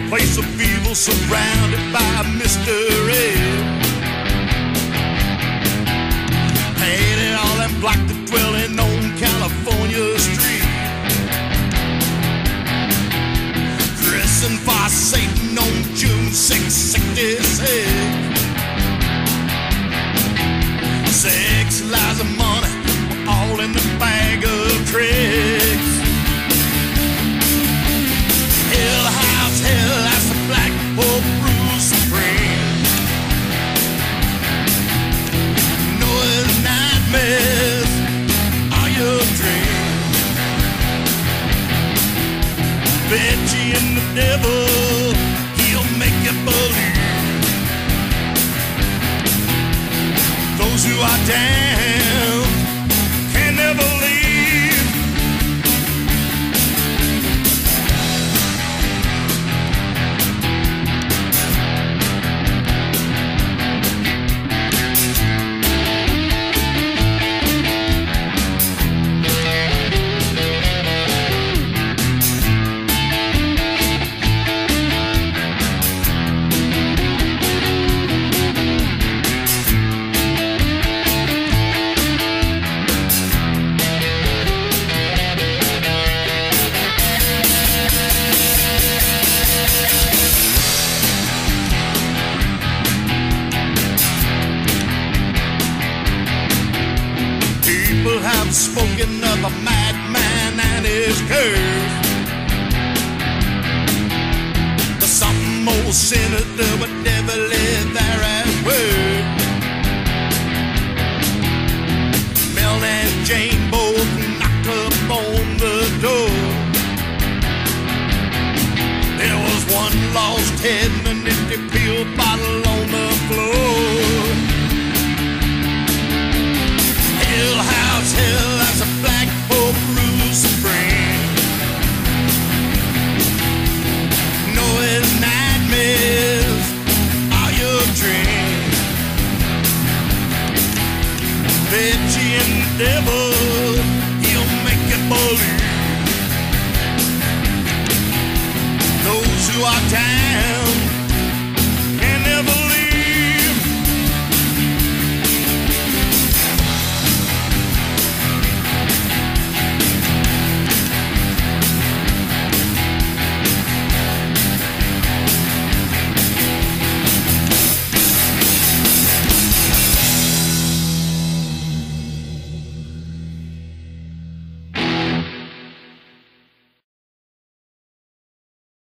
place of evil surrounded by mystery. Paid it all and blocked the dwelling on California Street. Christened for Satan on June 6, 66. 6 lives of money were all in the bag of tricks. Hell house, hell, that's the black hope rule supreme. Noise, nightmares are your dreams. Betty and the devil, he'll make you believe. Those who are damned can never leave. People have spoken of a madman and his curse. There's something more sinister but devilly there at work. Mel and Jane both knocked up on the door. There was one lost head and an empty pill bottle on the floor. Hell house, hell, that's a black hope rule supreme. Noise, nightmares are your dreams. Betty and the devil, he'll make you believe. Those who are down